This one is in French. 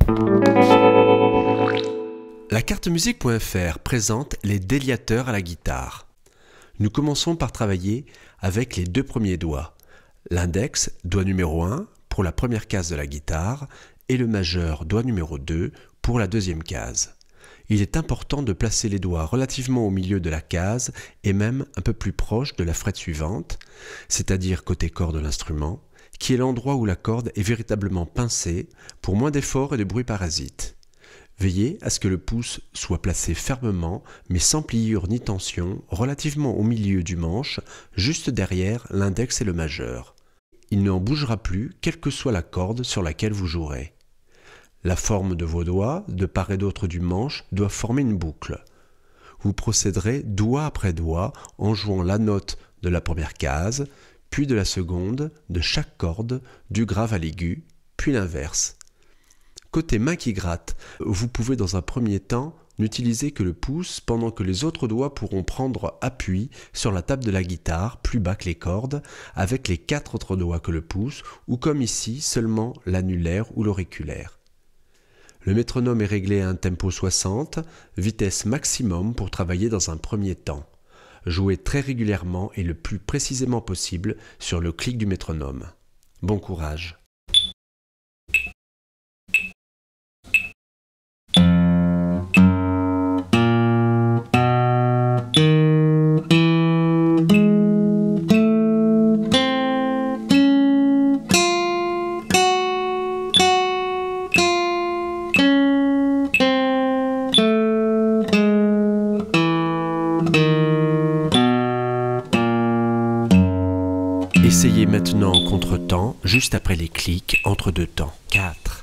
La carte musique.fr présente les déliateurs à la guitare. Nous commençons par travailler avec les deux premiers doigts. L'index, doigt numéro 1, pour la première case de la guitare, et le majeur, doigt numéro 2, pour la deuxième case. Il est important de placer les doigts relativement au milieu de la case et même un peu plus proche de la frette suivante, c'est-à-dire côté corps de l'instrument, qui est l'endroit où la corde est véritablement pincée pour moins d'efforts et de bruit parasite. Veillez à ce que le pouce soit placé fermement, mais sans pliure ni tension, relativement au milieu du manche, juste derrière l'index et le majeur. Il n'en bougera plus, quelle que soit la corde sur laquelle vous jouerez. La forme de vos doigts, de part et d'autre du manche, doit former une boucle. Vous procéderez doigt après doigt en jouant la note de la première case, puis de la seconde, de chaque corde, du grave à l'aigu, puis l'inverse. Côté main qui gratte, vous pouvez dans un premier temps n'utiliser que le pouce pendant que les autres doigts pourront prendre appui sur la table de la guitare plus bas que les cordes avec les 4 autres doigts que le pouce ou comme ici seulement l'annulaire ou l'auriculaire. Le métronome est réglé à un tempo 60, vitesse maximum pour travailler dans un premier temps. Jouez très régulièrement et le plus précisément possible sur le clic du métronome. Bon courage! Essayez maintenant en contre-temps, juste après les clics, entre deux temps. 4.